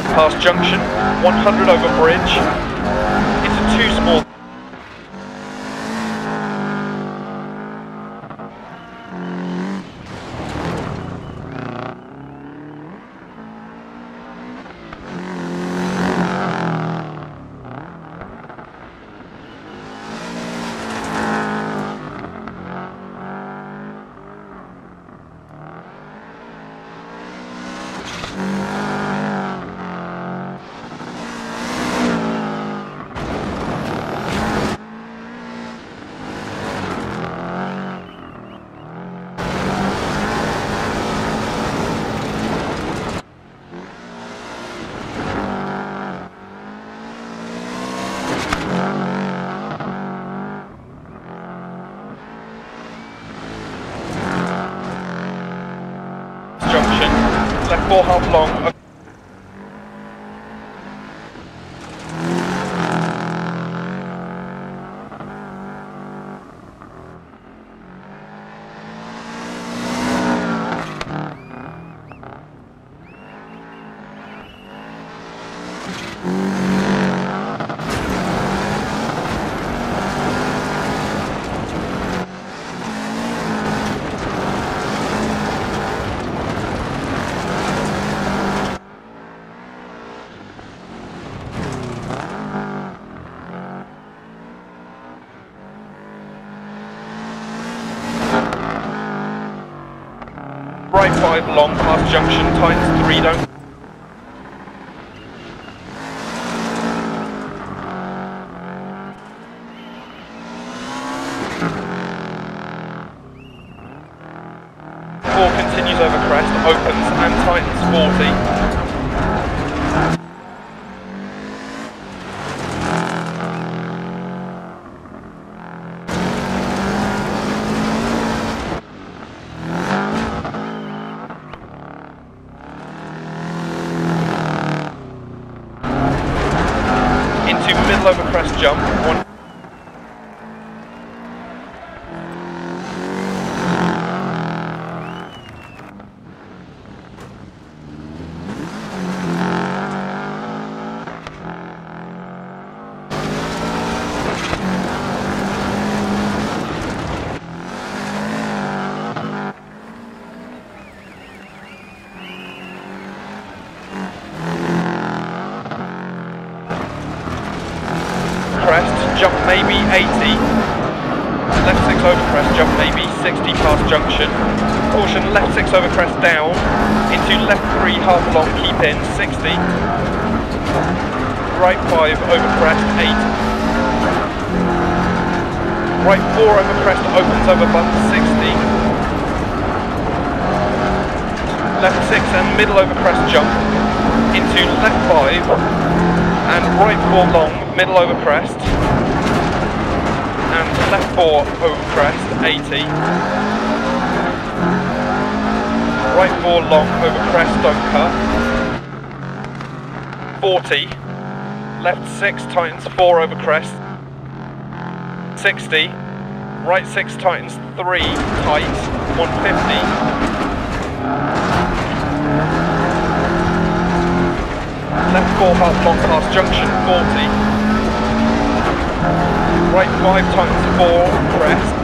past junction, 100 over bridge, into 2 small. Junction, left 4 half long. Right 5 long past junction, tightens 3 don't. Four continues over crest, opens and tightens 40. Middle over crest jump, 1. Crest, jump maybe 80, left 6 over crest, jump maybe 60 past junction, caution left 6 over crest down, into left 3 half long, keep in 60, right 5 over crest 8, right 4 over crest opens over bump 60, left 6 and middle over crest jump, into left 5 and right 4 long, middle over crest, and left 4 over crest, 80, right 4 long over crest, don't cut, 40, left 6 tightens 4 over crest, 60, right 6 tightens 3, tight, 150, left 4 half long past junction, 40. Right 5 tightens 4, crest.